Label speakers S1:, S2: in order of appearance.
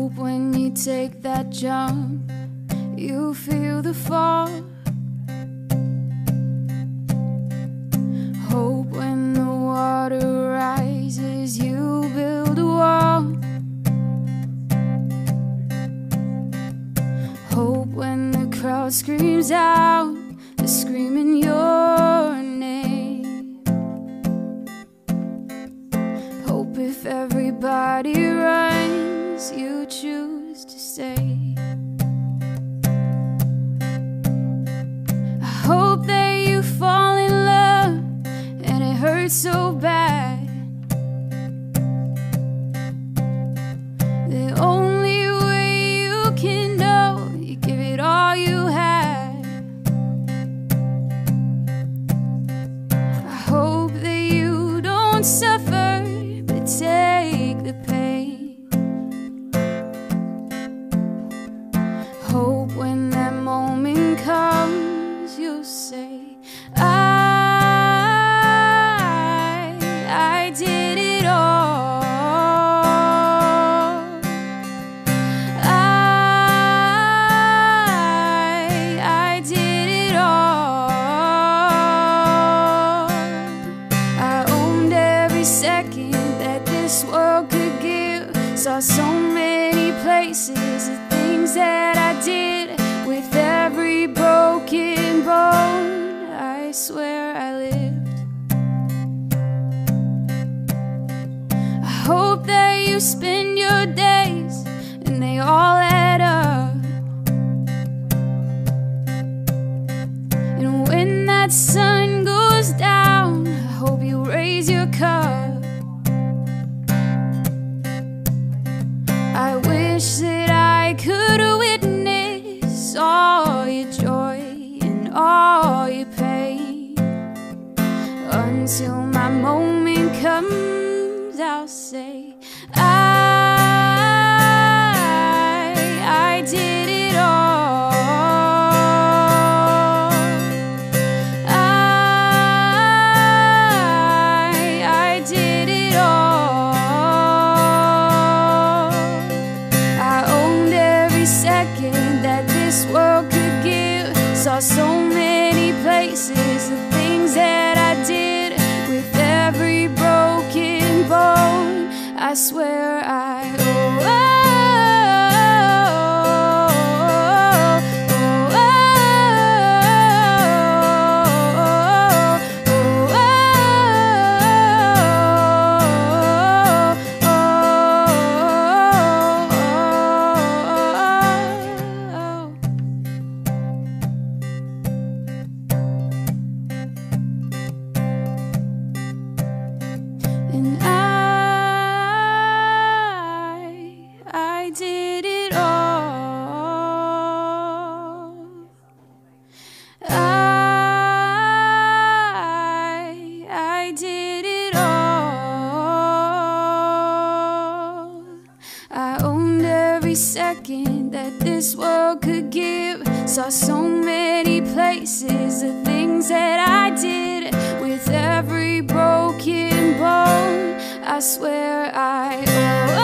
S1: Hope when you take that jump, you feel the fall. Hope when the water rises, you build a wall. Hope when the crowd screams out, they're screaming your name. Hope if everybody runs, you choose to stay. I hope that you fall in love and it hurts so bad. The only way you can know, you give it all you have. I hope that you don't suffer, but take the pain. Hope when that moment comes, you'll say, I did it all. I did it all. I owned every second that this world could give. Saw so many places, the things that I did. With every broken bone, I swear I lived. I hope that you spend your days and they all add up. And when that sun goes down, I hope you raise your cup. I wish that I could witness all your joy and all your pain. Until my moment comes, I'll say, I did it all. I did it all. I owned every second that this world could give. Saw so many places, the things that I did. With every broken bone, I swear I owe. And I did it all. I did it all. I owned every second that this world could give. Saw so many places, the things that I did. With every broken bone, I swear I owe.